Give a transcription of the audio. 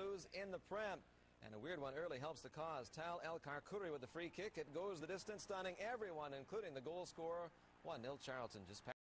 lose in the Prem. And a weird one early helps the cause. Talal El Karkouri with the free kick. It goes the distance, stunning everyone, including the goal scorer. 1-0 Charlton just